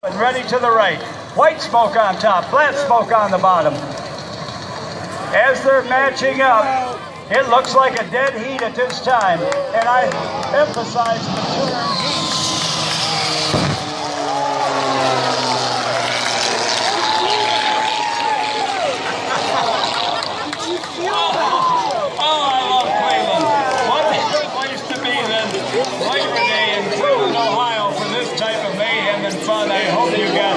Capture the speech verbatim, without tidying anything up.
Ready to the right. White smoke on top, black smoke on the bottom. As they're matching up, it looks like a dead heat at this time, and I emphasize the term heat. Oh, I love Cleveland. What a good place to be then. Labor Day in Cleveland, Ohio for this type of mayhem and fun. I hope you got